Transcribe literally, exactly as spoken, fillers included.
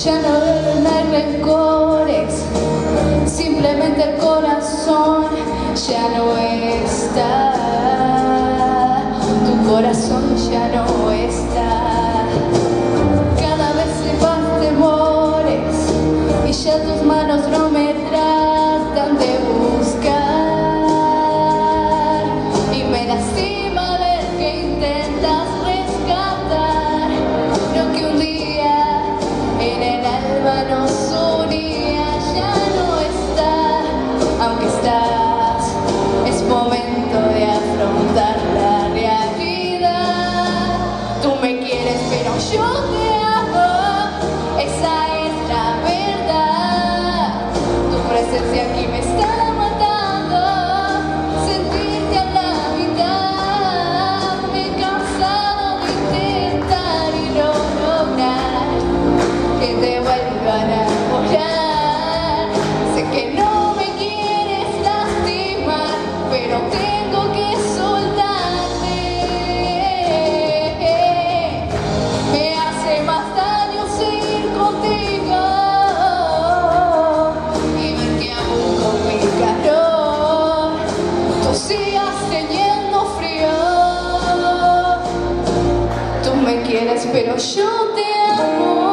Ya no hay rencores, simplemente el corazón ya no está. Tu corazón ya no está. Cada vez se van temores y ya tus manos no me tratan de buscar. Y me lastima ver que intentas rescatar lo que un día en el alma nos unía. Ya no está, aunque estás, es momento de afrontar la realidad. Tú me quieres pero yo te amo, esa es la verdad. Tu presencia aquí me está matando, sentirte a la mitad. Me he cansado de intentar y no lograr que te vuelvan a enamorar. Sé que no me quieres lastimar, pero tengo que soltarte. Me hace más daño seguir contigo y ver que aún con mi calor tú sigas teniendo frío. Tú me quieres pero yo te amo.